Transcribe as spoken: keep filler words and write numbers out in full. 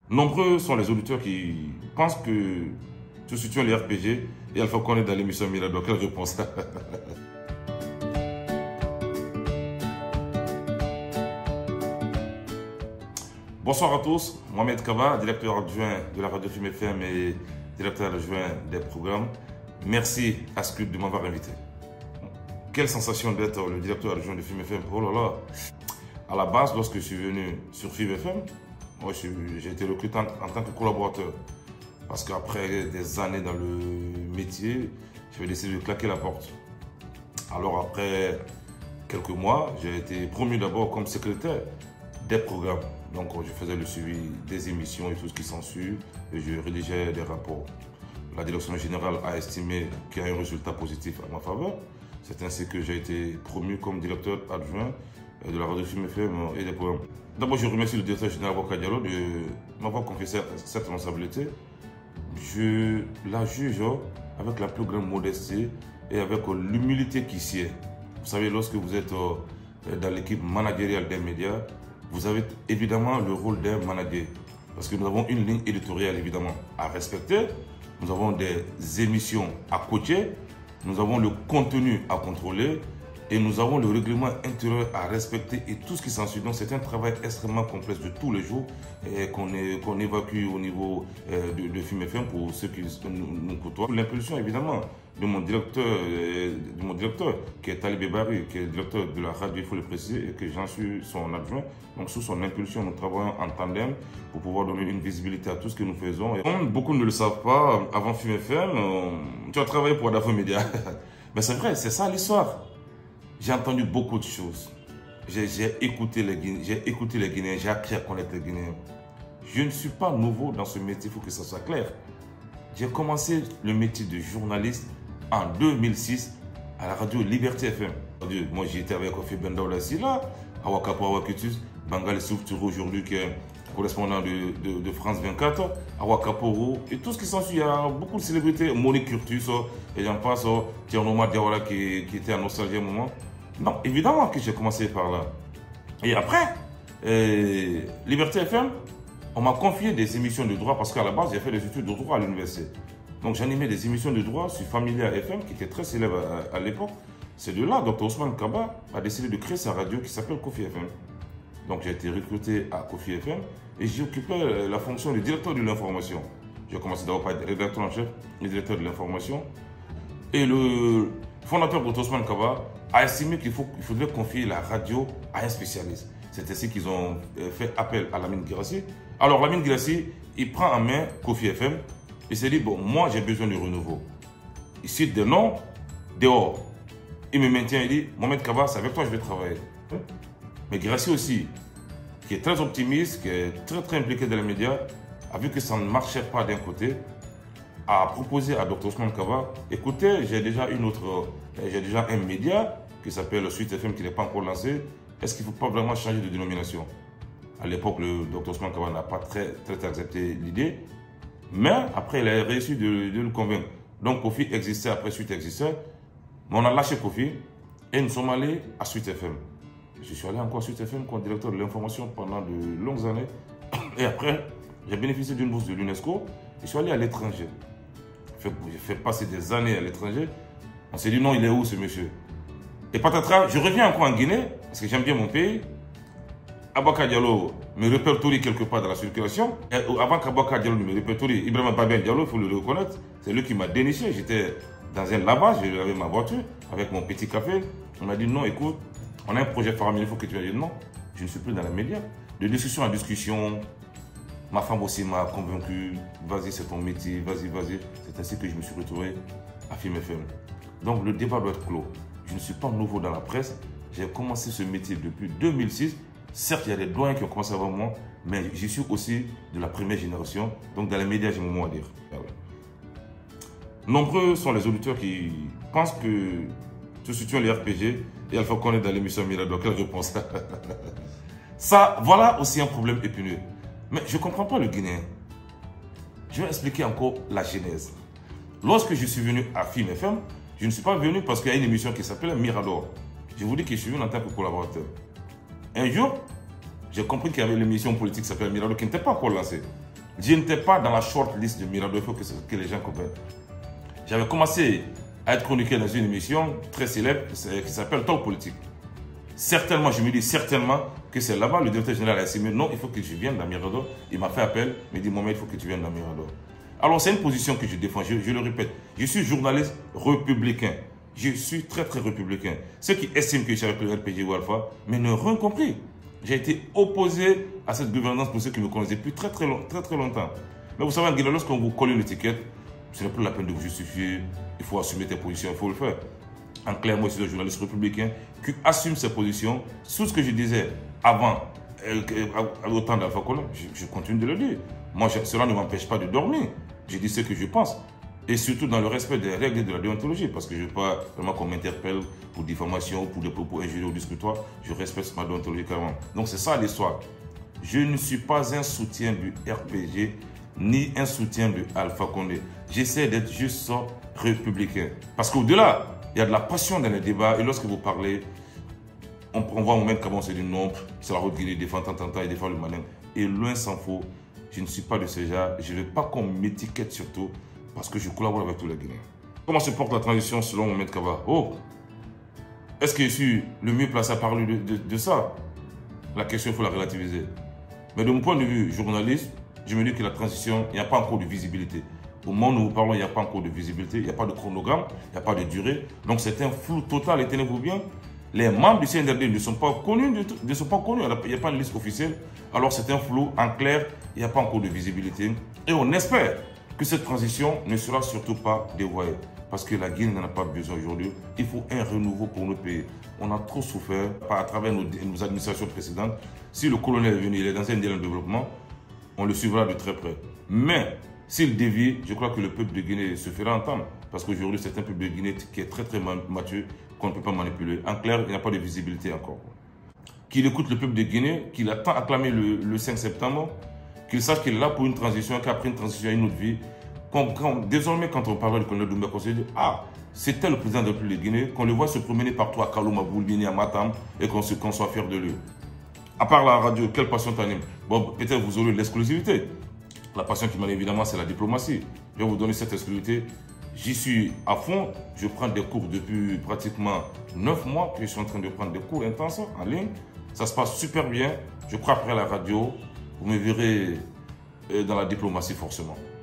Nombreux sont les auditeurs qui pensent que tout situe les R P G et Alpha Condé dans l'émission Mirador. Quelle réponse? Bonsoir à tous, Mohamed Kaba, directeur adjoint de la radio Film F M et directeur adjoint des programmes. Merci à Script de m'avoir invité. Quelle sensation d'être le directeur adjoint de Film F M. Oh là là. À la base, lorsque je suis venu sur Film F M, moi j'ai été recruté en, en tant que collaborateur. Parce qu'après des années dans le métier, j'avais décidé de claquer la porte. Alors après quelques mois, j'ai été promu d'abord comme secrétaire des programmes. Donc je faisais le suivi des émissions et tout ce qui s'ensuit et je rédigeais des rapports. La direction générale a estimé qu'il y a un résultat positif à ma faveur. C'est ainsi que j'ai été promu comme directeur adjoint de la radio Film F M et des programmes. D'abord, je remercie le directeur général Boubacar Diallo de m'avoir confié cette responsabilité. Je la juge avec la plus grande modestie et avec l'humilité qui sied. Vous savez, lorsque vous êtes dans l'équipe managériale des médias, vous avez évidemment le rôle d'un manager. Parce que nous avons une ligne éditoriale évidemment à respecter. Nous avons des émissions à coacher. Nous avons le contenu à contrôler. Et nous avons le règlement intérieur à respecter et tout ce qui s'ensuit. Donc c'est un travail extrêmement complexe de tous les jours qu'on qu'on évacue au niveau euh, de, de Film F M pour ceux qui nous, nous côtoient. L'impulsion évidemment de mon directeur, euh, de mon directeur qui est Talibé Barry, qui est directeur de la radio, il faut le préciser, et que j'en suis son adjoint. Donc sous son impulsion, nous travaillons en tandem pour pouvoir donner une visibilité à tout ce que nous faisons. Et comme beaucoup ne le savent pas, avant Film F M, euh, tu as travaillé pour Adafo Media. Mais c'est vrai, c'est ça l'histoire. J'ai entendu beaucoup de choses. J'ai écouté les Guinéens, j'ai écouté les Guinéens, j'ai appris à connaître les Guinéens. Je ne suis pas nouveau dans ce métier, il faut que ça soit clair. J'ai commencé le métier de journaliste en deux mille six à la radio Liberté F M. Moi, j'étais avec Kofi Bendaoula Silla, Awakapo Awakitus, Bangal Souftourou aujourd'hui qui est correspondant de, de, de France vingt-quatre, Awakaporo et tout ce qui s'ensuit. Il y a beaucoup de célébrités, Monique Curtus et j'en passe, Tiernomar Diawara qui, qui était en nostalgie à un moment. Non, évidemment que j'ai commencé par là. Et après, euh, Liberté F M, on m'a confié des émissions de droit parce qu'à la base, j'ai fait des études de droit à l'université. Donc j'animais des émissions de droit sur Familia F M qui était très célèbre à, à l'époque. C'est de là, Docteur Ousmane Kaba a décidé de créer sa radio qui s'appelle Kofi F M. Donc j'ai été recruté à Kofi F M et j'ai occupé la fonction de directeur de l'information. J'ai commencé d'abord par être rédacteur en chef et directeur de l'information. Et le fondateur Docteur Ousmane Kaba a estimé qu'il faut, il faudrait confier la radio à un spécialiste. C'est ainsi qu'ils ont fait appel à Lamine Guirassy. Alors Lamine Guirassy, il prend en main Kofi F M et s'est dit, bon, moi j'ai besoin de renouveau. Il cite des noms, dehors. Il me maintient, il dit, Mohamed Kaba, c'est avec toi que je vais travailler. Mais Guirassy aussi, qui est très optimiste, qui est très très impliqué dans les médias, a vu que ça ne marchait pas d'un côté, a proposé à Docteur Ousmane Kaba, écoutez, j'ai déjà une autre, j'ai déjà un média qui s'appelle Suite F M qui n'est pas encore lancé. Est-ce qu'il ne faut pas vraiment changer de dénomination? À l'époque, le Docteur Ousmane Kaba n'a pas très, très, très accepté l'idée. Mais après, il a réussi de, de le convaincre. Donc, Kofi existait, après Suite existait. Mais on a lâché Kofi et nous sommes allés à Suite F M. Je suis allé encore à Suite F M comme directeur de l'information pendant de longues années. Et après, j'ai bénéficié d'une bourse de l'UNESCO. Je suis allé à l'étranger. J'ai fait passer des années à l'étranger. On s'est dit non, il est où ce monsieur? Et patatras, je reviens encore en Guinée, parce que j'aime bien mon pays. Aboubacar Diallo me répertorie quelque part dans la circulation. Et avant qu'Aboubacar Diallo me répertorie, Ibrahima Babel Diallo, il faut le reconnaître, c'est lui qui m'a déniché. J'étais dans un lavage, j'avais ma voiture, avec mon petit café. On m'a dit non, écoute, on a un projet faramineux, il faut que tu viennes. Non, je ne suis plus dans les médias. De discussion en discussion, ma femme aussi m'a convaincu, vas-y, c'est ton métier, vas-y, vas-y. C'est ainsi que je me suis retrouvé à Film F M. Donc le débat doit être clos. Je ne suis pas nouveau dans la presse. J'ai commencé ce métier depuis deux mille six. Certes, il y a des doyens qui ont commencé avant moi, mais je suis aussi de la première génération. Donc dans les médias, j'ai mon mot à dire. Nombreux sont les auditeurs qui pensent que tout situe les R P G et Alpha Condé dans l'émission Mirador. Quelle réponse? Ça, voilà aussi un problème épineux. Mais je ne comprends pas le Guinéen. Je vais expliquer encore la genèse. Lorsque je suis venu à Film F M, je ne suis pas venu parce qu'il y a une émission qui s'appelle Mirador. Je vous dis que je suis venu en tant que collaborateur. Un jour, j'ai compris qu'il y avait l'émission politique qui s'appelle Mirador qui n'était pas encore lancée. Je n'étais pas dans la short list de Mirador, il faut que, que les gens comprennent. J'avais commencé à être chroniqueur dans une émission très célèbre qui s'appelle Talk Politique. Certainement, je me dis certainement que c'est là-bas, le directeur général a estimé, non, il faut que je vienne dans Mirador. Il m'a fait appel, il m'a dit, Mohamed, il faut que tu viennes dans Mirador. Alors, c'est une position que je défends, je, je le répète. Je suis journaliste républicain. Je suis très, très républicain. Ceux qui estiment que je suis avec le R P G ou Alpha, mais ne rien compris. J'ai été opposé à cette gouvernance pour ceux qui me connaissent depuis très, très, long, très, très longtemps. Mais vous savez, lorsqu'on vous colle une étiquette, ce n'est plus la peine de vous justifier. Il faut assumer tes positions, il faut le faire. En clair, moi, je suis un journaliste républicain qui assume ses positions. Tout ce que je disais avant, au temps d'Alpha Condé, je, je continue de le dire. Moi, je, cela ne m'empêche pas de dormir. Je dis ce que je pense. Et surtout dans le respect des règles de la déontologie. Parce que je ne veux pas vraiment qu'on m'interpelle pour diffamation ou pour des propos injurieux ou discutoires. Je respecte ma déontologie carrément. Donc c'est ça l'histoire. Je ne suis pas un soutien du R P G ni un soutien de Alpha Condé. J'essaie d'être juste républicain. Parce qu'au-delà, il y a de la passion dans les débats. Et lorsque vous parlez, on, on voit au moment comment c'est du nombre. C'est la route Guinée, il défend tant, tant, tant, il défend le malin. Et loin s'en faut. Je ne suis pas de ce genre. Je ne veux pas qu'on m'étiquette surtout parce que je collabore avec tous les Guinéens. Comment se porte la transition selon Mohamed Kaba? Oh, est-ce que je suis le mieux placé à parler de, de, de ça? La question, il faut la relativiser. Mais de mon point de vue journaliste, je me dis que la transition, il n'y a pas encore de visibilité. Au moment où nous parlons, il n'y a pas encore de visibilité, il n'y a pas de chronogramme, il n'y a pas de durée. Donc c'est un flou total, et tenez-vous bien. Les membres du C N R D ne sont pas connus, ne sont pas connus. Il n'y a pas de liste officielle. Alors c'est un flou, en clair, il n'y a pas encore de visibilité. Et on espère que cette transition ne sera surtout pas dévoyée. Parce que la Guinée n'en a pas besoin aujourd'hui. Il faut un renouveau pour notre pays. On a trop souffert à travers nos, nos administrations précédentes. Si le colonel est venu, il est dans un délai de développement, on le suivra de très près. Mais s'il dévie, je crois que le peuple de Guinée se fera entendre. Parce qu'aujourd'hui, c'est un peuple de Guinée qui est très très mature, qu'on ne peut pas manipuler. En clair, il n'y a pas de visibilité encore. Qu'il écoute le peuple de Guinée, qu'il a tant acclamé le, le cinq septembre, qu'il sache qu'il est là pour une transition, qu'après une transition, il y a une autre vie. Quand, quand, désormais, quand on parle du colonel Doumbouya, on se dit, ah, c'était le président de la République de Guinée, qu'on le voit se promener partout à Kaloum, à Boulbini, à Matam, et qu'on qu soit fier de lui. À part la radio, quelle passion t'anime? Bon, peut-être vous aurez l'exclusivité. La passion qui m'anime, évidemment, c'est la diplomatie. Je vais vous donner cette exclusivité. J'y suis à fond. Je prends des cours depuis pratiquement neuf mois que je suis en train de prendre des cours intenses en ligne. Ça se passe super bien. Je crois après la radio, vous me verrez dans la diplomatie forcément.